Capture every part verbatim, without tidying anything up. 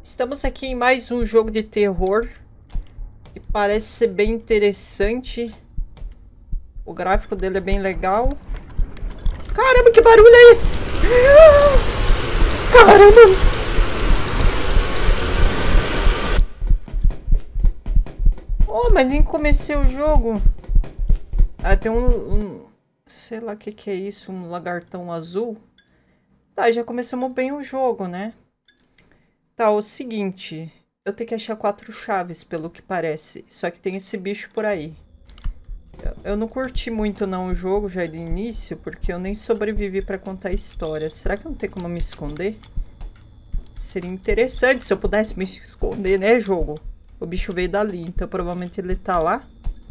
Estamos aqui em mais um jogo de terror que parece ser bem interessante. O gráfico dele é bem legal. Caramba, que barulho é esse? Caramba! Oh, mas nem comecei o jogo. Ah, tem um, um sei lá o que que é isso, um lagartão azul. Tá, já começamos bem o jogo, né? Tá, o seguinte, eu tenho que achar quatro chaves, pelo que parece. Só que tem esse bicho por aí. Eu, eu não curti muito não o jogo já de início, porque eu nem sobrevivi pra contar a história. Será que não tem como me esconder? Seria interessante se eu pudesse me esconder, né, jogo? O bicho veio dali, então provavelmente ele tá lá.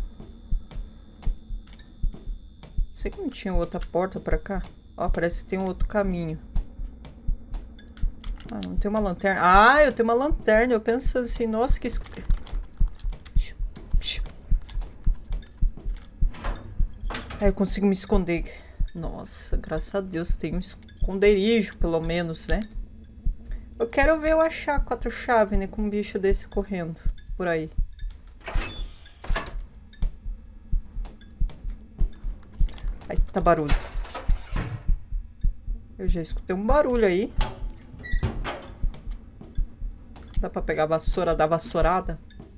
Sei que não tinha outra porta pra cá. Ó, parece que tem um outro caminho. Ah, não tem uma lanterna. Ah, eu tenho uma lanterna. Eu penso assim, nossa, que escuro. Ah, eu consigo me esconder. Nossa, graças a Deus tem um esconderijo, pelo menos, né? Eu quero ver eu achar quatro chaves, né? Com um bicho desse correndo por aí. Ai, tá barulho. Eu já escutei um barulho aí. Dá pra pegar a vassoura da vassourada?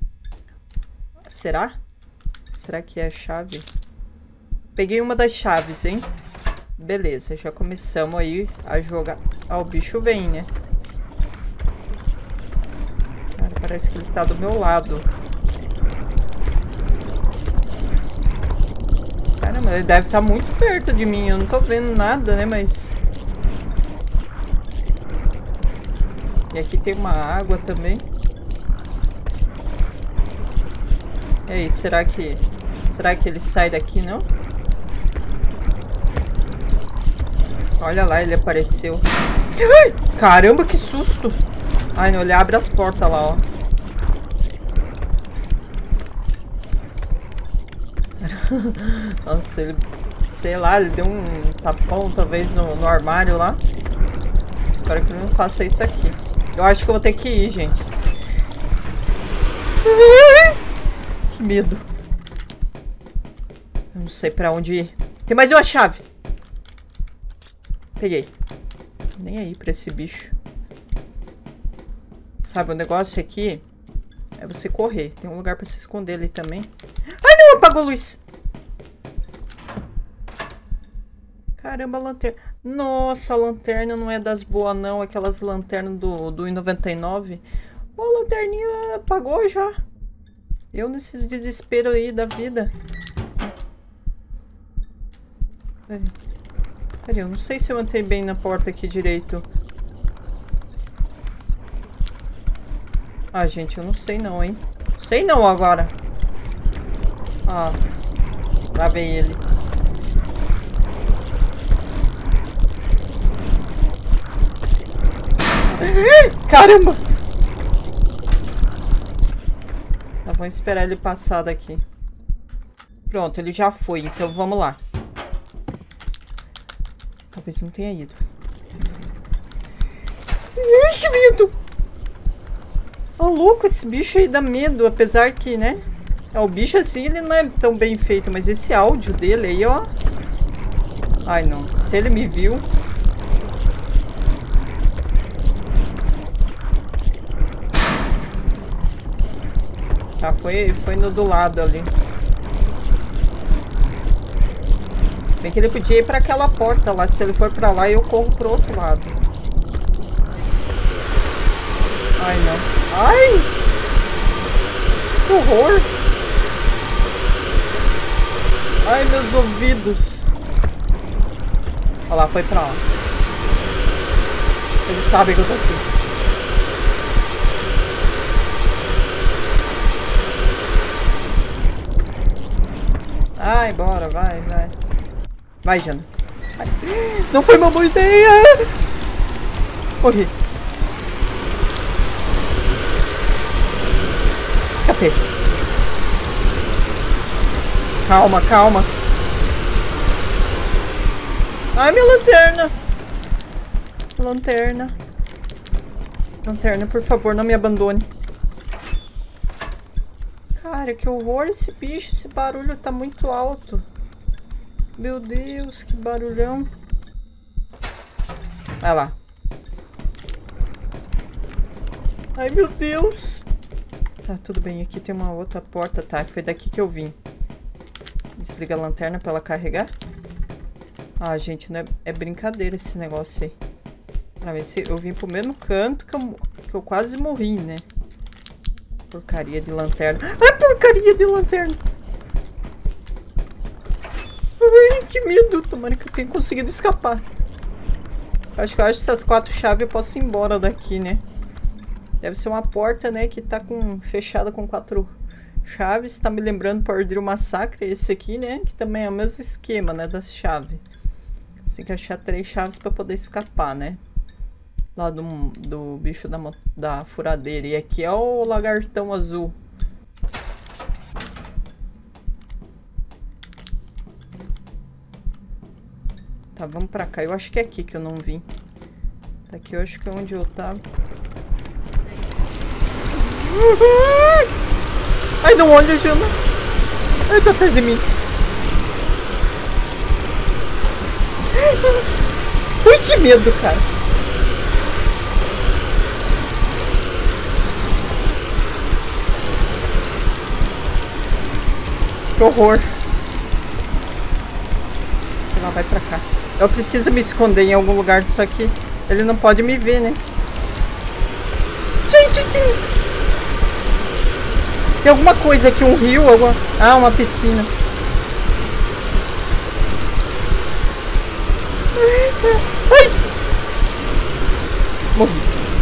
Será? Será que é a chave? Peguei uma das chaves, hein? Beleza, já começamos aí a jogar. Ah, o bicho vem, né? Cara, parece que ele tá do meu lado. Caramba, ele deve estar muito perto de mim. Eu não tô vendo nada, né? Mas... E aqui tem uma água também. E aí, será que... Será que ele sai daqui, não? Olha lá, ele apareceu. Ai, caramba, que susto! Ai, não, ele abre as portas lá, ó. Nossa, ele... Sei lá, ele deu um tapão, talvez, no, no armário lá. Espero que ele não faça isso aqui. Eu acho que eu vou ter que ir, gente. Que medo. Eu não sei pra onde ir. Tem mais uma chave. Peguei. Nem aí pra esse bicho. Sabe, o negócio aqui é você correr. Tem um lugar pra se esconder ali também. Ai, não! Apagou a luz. Caramba, a lanterna. Nossa, a lanterna não é das boas, não. Aquelas lanternas do, do I noventa e nove. Oh, a lanterninha apagou já. Eu nesses desesperos aí da vida. Peraí. Peraí, eu não sei se eu entrei bem na porta aqui direito. Ah, gente, eu não sei não, hein. Sei não agora. Ah, lá vem ele. Caramba! Tá, vamos esperar ele passar daqui. Pronto, ele já foi, então vamos lá. Talvez não tenha ido. Ai, que medo! Ô, louco, esse bicho aí dá medo, apesar que, né? É, o bicho assim, ele não é tão bem feito, mas esse áudio dele aí, ó. Ai, não. Se ele me viu... Tá, foi, foi no do lado ali. Bem que ele podia ir pra aquela porta lá. Se ele for pra lá, eu corro pro outro lado. Ai, não. Ai! Que horror! Ai, meus ouvidos. Olha lá, foi pra lá. Eles sabem que eu tô aqui. Ai, bora, vai, vai. Vai, Jana. Vai. Não foi uma boa ideia! Corri. Escapei. Calma, calma. Ai, minha lanterna. Lanterna. Lanterna, por favor, não me abandone. Cara, que horror esse bicho. Esse barulho tá muito alto. Meu Deus, que barulhão. Vai lá. Ai, meu Deus. Tá, tudo bem. Aqui tem uma outra porta. Tá, foi daqui que eu vim. Desliga a lanterna pra ela carregar. Ah, gente, não é, é brincadeira esse negócio aí. Pra ver se eu vim pro mesmo canto que eu, que eu quase morri, né? Porcaria de lanterna. Ai, porcaria de lanterna. Ai, que medo. Tomara que eu tenha conseguido escapar. Acho que eu acho que essas quatro chaves eu posso ir embora daqui, né? Deve ser uma porta, né? Que tá com, fechada com quatro chaves. Tá me lembrando para Ordem Massacre. Esse aqui, né? Que também é o mesmo esquema, né? Das chaves. Você tem que achar três chaves para poder escapar, né? Lá do, do bicho da, da furadeira. E aqui é o lagartão azul. Tá, vamos pra cá. Eu acho que é aqui que eu não vim. Aqui eu acho que é onde eu tava. Ai, não olha, Jana. Ai, tá atrás de mim. Ui, que medo, cara. Que horror. Sei lá, vai pra cá. Eu preciso me esconder em algum lugar, só que ele não pode me ver, né? Gente, tem... tem alguma coisa aqui, um rio, alguma... Ah, uma piscina. Ai! Morri.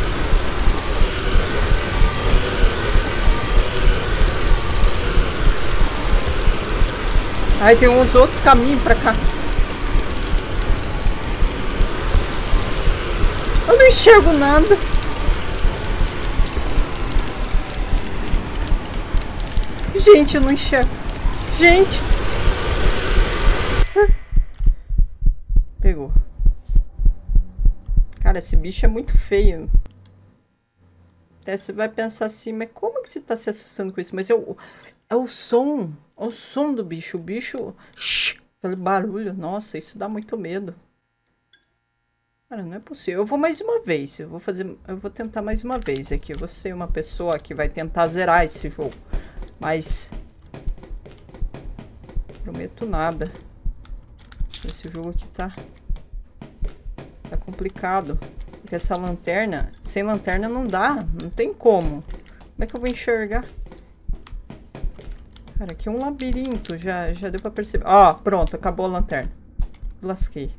Ai, tem uns outros caminhos pra cá. Eu não enxergo nada. Gente, eu não enxergo. Gente. Pegou. Cara, esse bicho é muito feio. Até você vai pensar assim, mas como que você tá se assustando com isso? Mas é o, é o som. É o som do bicho. O bicho... Aquele barulho. Nossa, isso dá muito medo. Cara, não é possível. Eu vou mais uma vez. Eu vou fazer... Eu vou tentar mais uma vez aqui. Eu vou ser uma pessoa que vai tentar zerar esse jogo. Mas... prometo nada. Esse jogo aqui tá... tá complicado. Porque essa lanterna... Sem lanterna não dá. Não tem como. Como é que eu vou enxergar? Cara, aqui é um labirinto. Já, já deu pra perceber. Ó, pronto. Acabou a lanterna. Lasquei.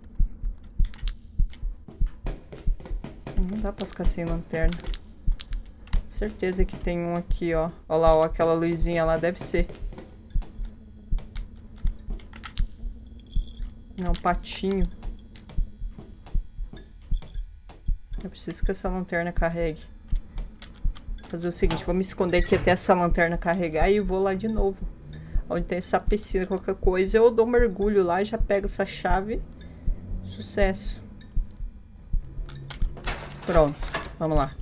Não dá pra ficar sem lanterna. Certeza que tem um aqui, ó. Ó lá, ó. Aquela luzinha lá. Deve ser. Não, patinho. Eu preciso que essa lanterna carregue. Vou fazer o seguinte. Vou me esconder aqui até essa lanterna carregar e vou lá de novo. Onde tem essa piscina, qualquer coisa. Eu dou um mergulho lá e já pego essa chave. Sucesso. Pronto. Vamos lá.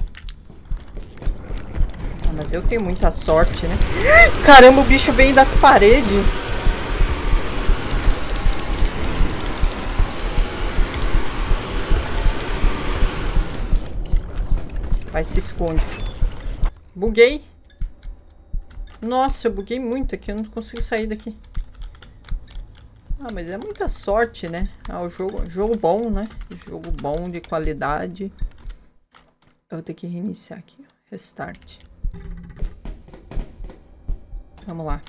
Ah, mas eu tenho muita sorte, né? Caramba, o bicho vem das paredes. Vai, se esconde. Buguei. Nossa, eu buguei muito aqui. Eu não consigo sair daqui. Ah, mas é muita sorte, né? Ah, o jogo, jogo bom, né? Jogo bom, de qualidade. Eu vou ter que reiniciar aqui. Restart. Vamos lá.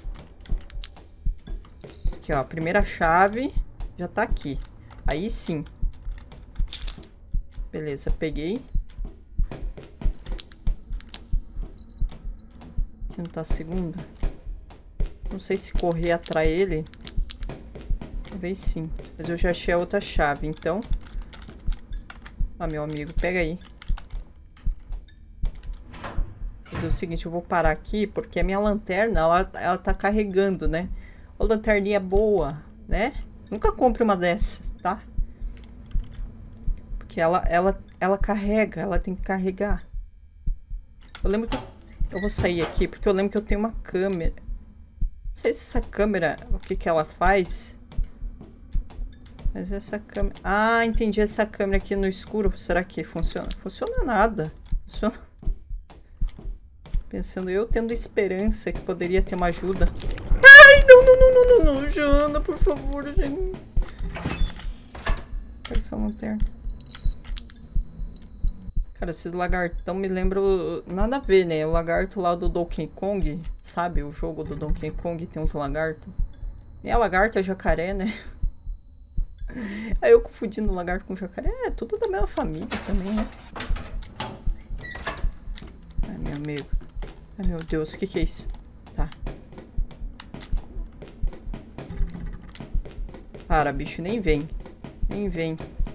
Aqui, ó. A primeira chave já tá aqui. Aí sim. Beleza, peguei. Aqui não tá a segunda. Não sei se correr atrás ele. Talvez sim. Mas eu já achei a outra chave, então... Ah, meu amigo, pega aí. Vou fazer o seguinte, eu vou parar aqui, porque a minha lanterna, ela, ela tá carregando, né? Uma lanterninha boa, né? Nunca compre uma dessas, tá? Porque ela, ela ela carrega, ela tem que carregar. Eu lembro que... Eu vou sair aqui, porque eu lembro que eu tenho uma câmera. Não sei se essa câmera, o que que ela faz. Mas essa câmera... Ah, entendi. Essa câmera aqui no escuro, será que funciona? Funciona nada. Funciona... Pensando eu, tendo esperança que poderia ter uma ajuda. Ai, não, não, não, não, não, não, Jana, por favor, gente. Pega essa lanterna. Cara, esses lagartão me lembram... Nada a ver, né? O lagarto lá do Donkey Kong, sabe? O jogo do Donkey Kong tem uns lagartos. Nem a lagarta é jacaré, né? Aí eu confundindo lagarto com jacaré. É, tudo da mesma família também, né? Ai, meu amigo. Ai, meu Deus, o que que é isso? Tá. Para, bicho, nem vem. Nem vem.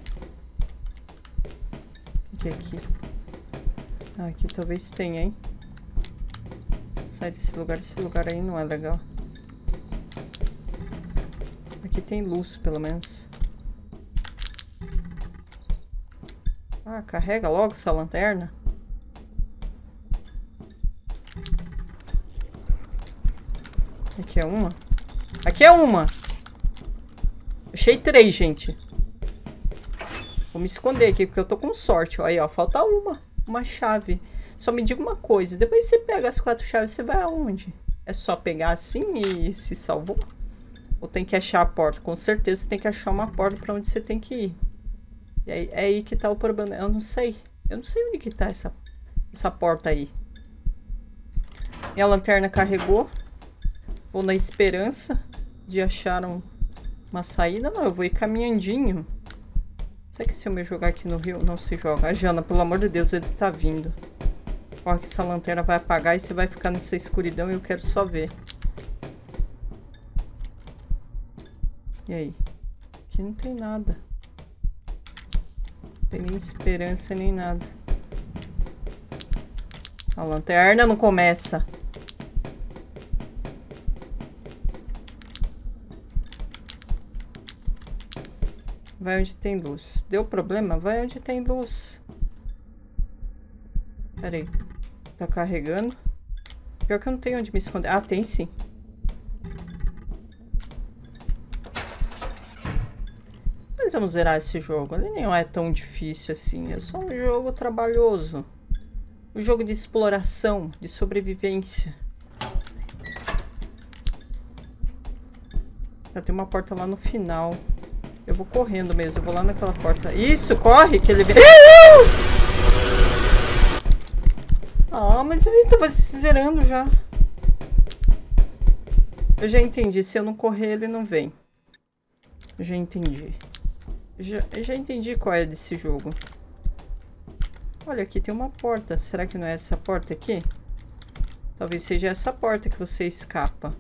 O que que é aqui? Ah, aqui talvez tenha, hein? Sai desse lugar. Esse lugar aí não é legal. Aqui tem luz, pelo menos. Ah, carrega logo essa lanterna. Aqui é uma. Aqui é uma. Achei três, gente. Vou me esconder aqui, porque eu tô com sorte. Aí, ó, falta uma. Uma chave. Só me diga uma coisa. Depois você pega as quatro chaves, você vai aonde? É só pegar assim e se salvou? Ou tem que achar a porta? Com certeza você tem que achar uma porta pra onde você tem que ir. E aí, é aí que tá o problema. Eu não sei. Eu não sei onde que tá essa, essa porta aí. Minha lanterna carregou. Vou na esperança de achar um, uma saída. Não, eu vou ir caminhandinho. Será que se eu me jogar aqui no rio, não se joga? A Jana, pelo amor de Deus, ele tá vindo. Corre que essa lanterna vai apagar e você vai ficar nessa escuridão e eu quero só ver. E aí? Aqui não tem nada. Não tem nem esperança nem nada. A lanterna não começa. Vai onde tem luz. Deu problema? Vai onde tem luz. Pera aí. Tá carregando. Pior que eu não tenho onde me esconder. Ah, tem sim. Mas vamos zerar esse jogo. Ele não é tão difícil assim. É só um jogo trabalhoso. Um jogo de exploração, de sobrevivência. Já tem uma porta lá no final. Eu vou correndo mesmo, eu vou lá naquela porta. Isso, corre, que ele vem. Ah, mas ele tava se zerando já. Eu já entendi, se eu não correr, ele não vem. Eu já entendi. Já, eu já entendi qual é desse jogo. Olha, aqui tem uma porta. Será que não é essa porta aqui? Talvez seja essa porta que você escapa.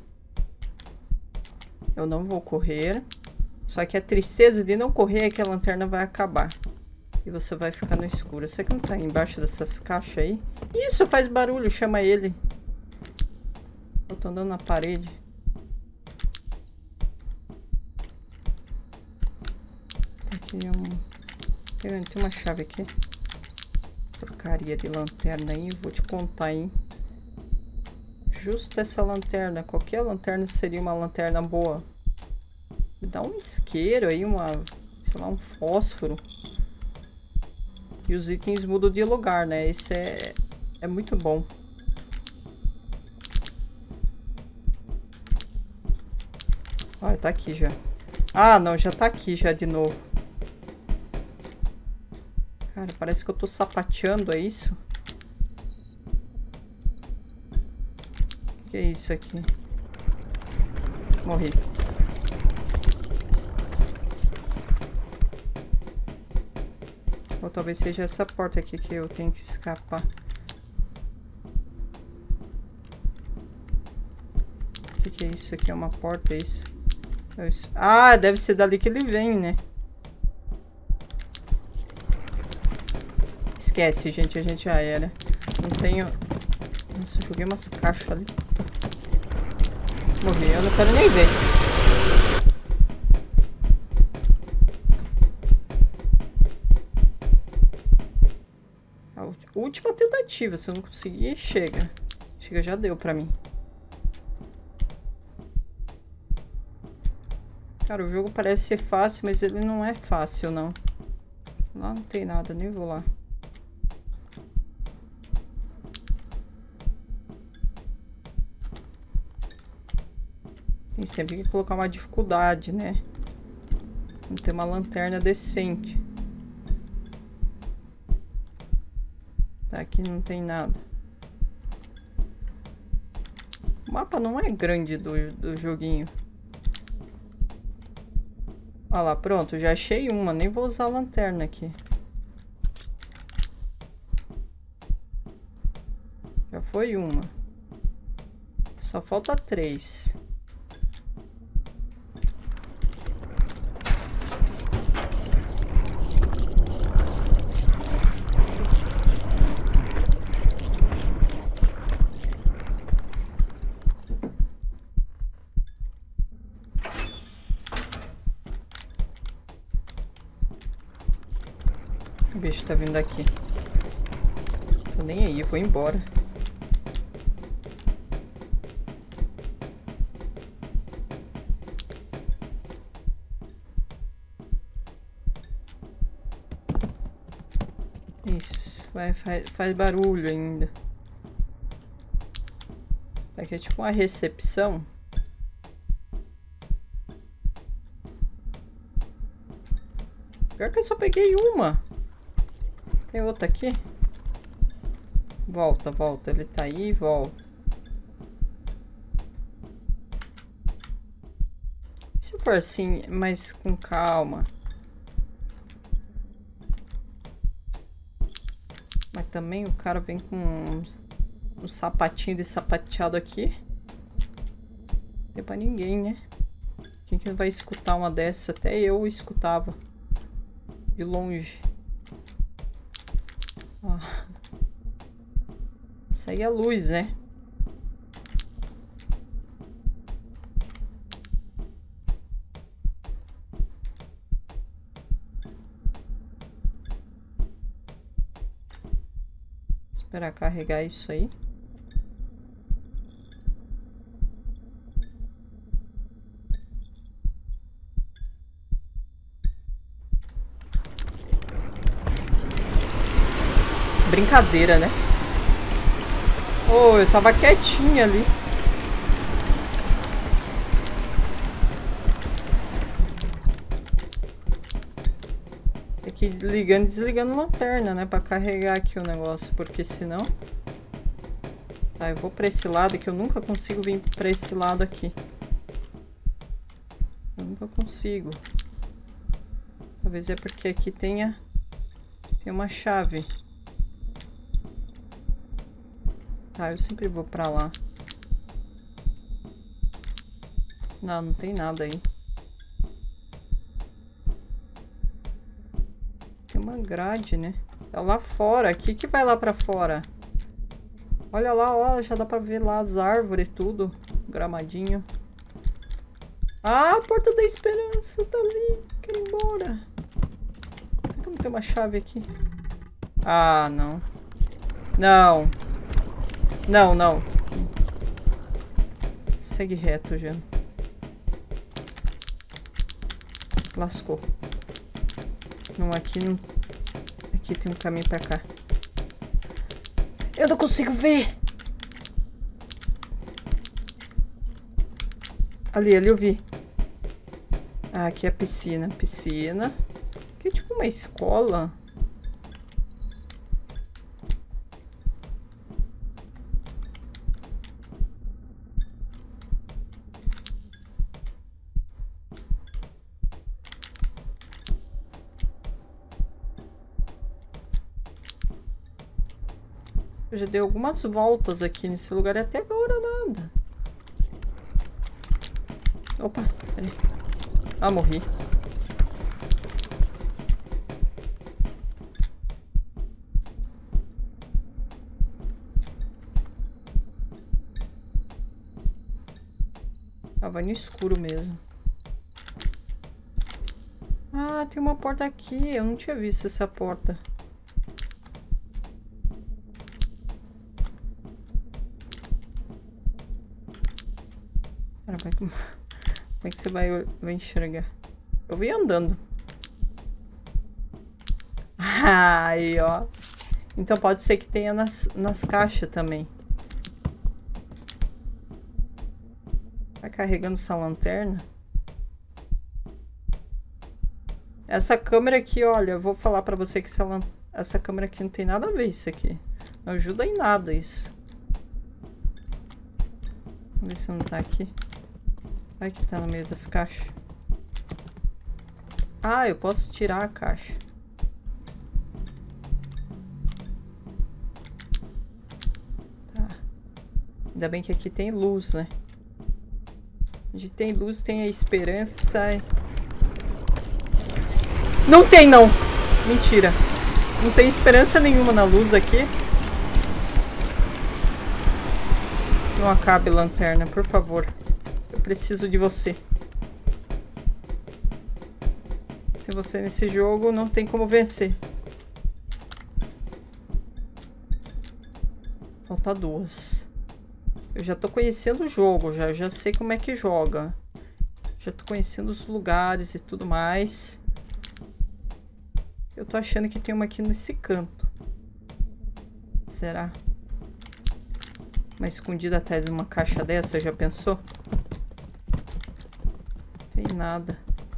Eu não vou correr. Só que a tristeza de não correr é que a lanterna vai acabar. E você vai ficar no escuro. Será que não tá embaixo dessas caixas aí? Isso, faz barulho, chama ele. Eu tô andando na parede. Aqui é um... Tem uma chave aqui. Porcaria de lanterna aí, vou te contar, hein? Justo essa lanterna. Qualquer lanterna seria uma lanterna boa. Me dá um isqueiro aí, uma, sei lá, um fósforo. E os itens mudam de lugar, né? Esse é, é muito bom. Olha, tá aqui já. Ah, não, já tá aqui já de novo. Cara, parece que eu tô sapateando, é isso? O que é isso aqui? Morri. Ou talvez seja essa porta aqui que eu tenho que escapar. O que, que é isso aqui? É uma porta, é isso? É isso? Ah, deve ser dali que ele vem, né? Esquece, gente. A gente já era. Não tenho... Nossa, eu joguei umas caixas ali. Morri. Eu não quero nem ver. última tentativa. Se eu não conseguir, chega. Chega, já deu pra mim. Cara, o jogo parece ser fácil, mas ele não é fácil, não. Lá não tem nada, nem vou lá. Tem sempre que colocar uma dificuldade, né? Não tem uma lanterna decente. Tá, aqui não tem nada. O mapa não é grande do, do joguinho. Olha lá, pronto, já achei uma. Nem vou usar a lanterna aqui. Já foi uma. Só falta três. O bicho tá vindo aqui. Tô nem aí, vou embora. Isso, vai, faz, faz barulho ainda. Aqui é tipo uma recepção. Pior que eu só peguei uma. Tem outra aqui? Volta, volta. Ele tá aí, volta. Se for assim, mas com calma. Mas também o cara vem com uns, uns sapatinhos de sapateado aqui. Não tem pra ninguém, né? Quem que vai escutar uma dessas? Até eu escutava. De longe. Ó. Isso aí é luz, né? Esperar carregar isso aí. Brincadeira, né? Oh, eu tava quietinha ali. Tem que ir ligando e desligando lanterna, né? Pra carregar aqui o negócio, porque senão... Tá, eu vou pra esse lado, que eu nunca consigo vir pra esse lado aqui. Eu nunca consigo. Talvez é porque aqui tenha... Tem uma chave. Tá, eu sempre vou pra lá. Não, não tem nada aí. Tem uma grade, né? Tá lá fora. Aqui que vai lá pra fora. Olha lá, ó. Já dá pra ver lá as árvores e tudo. Gramadinho. Ah, a Porta da Esperança tá ali. Quero ir embora. Será que não tem uma chave aqui? Ah, não. Não. Não, não. Segue reto, já. Lascou. Não, aqui não... Aqui tem um caminho pra cá. Eu não consigo ver! Ali, ali eu vi. Ah, aqui é a piscina. Piscina. Aqui é tipo uma escola. Eu já dei algumas voltas aqui nesse lugar e até agora nada. Opa, peraí. Ah, morri. Ah, vai no escuro mesmo. Ah, tem uma porta aqui. Eu não tinha visto essa porta. Cara, vai... como é que você vai, vai enxergar? Eu vim andando. Aí, ó. Então pode ser que tenha nas, nas caixas também. Tá carregando essa lanterna? Essa câmera aqui, olha, eu vou falar pra você que essa, essa câmera aqui não tem nada a ver isso aqui. Não ajuda em nada isso. Vamos ver se não tá aqui. Vai que tá no meio das caixas. Ah, eu posso tirar a caixa. Tá. Ainda bem que aqui tem luz, né? Onde tem luz tem a esperança. Não tem, não. Mentira. Não tem esperança nenhuma na luz aqui. Não acabe a lanterna, por favor. Eu preciso de você. Sem você nesse jogo, não tem como vencer. Falta duas. Eu já tô conhecendo o jogo, já, eu já sei como é que joga. Já tô conhecendo os lugares e tudo mais. Eu tô achando que tem uma aqui nesse canto. Será? Uma escondida atrás de uma caixa dessa, já pensou? Tem nada.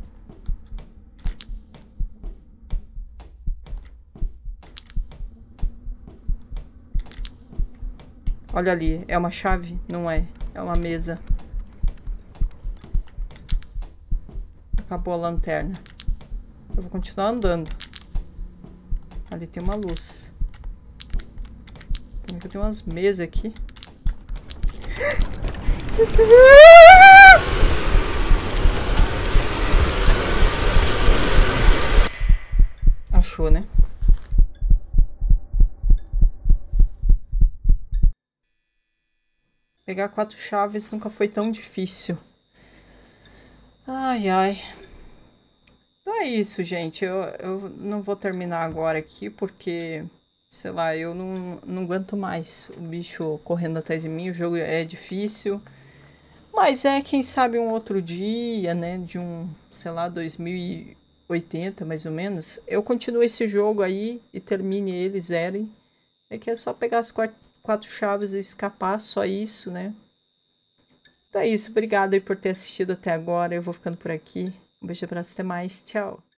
Olha ali, é uma chave? Não é. É uma mesa. Acabou a lanterna. Eu vou continuar andando. Ali tem uma luz. Tem umas mesas aqui. Achou, né? Pegar quatro chaves nunca foi tão difícil. Ai, ai. Então é isso, gente. Eu, eu não vou terminar agora aqui, porque, sei lá, eu não, não aguento mais o bicho correndo atrás de mim. O jogo é difícil. Mas é, quem sabe, um outro dia, né? De um, sei lá, dois mil e oitenta, mais ou menos. Eu continuo esse jogo aí e termine ele, zerem. É que é só pegar as quatro, quatro chaves e escapar, só isso, né? Então é isso. Obrigada aí por ter assistido até agora. Eu vou ficando por aqui. Um beijo, abraço, até mais. Tchau.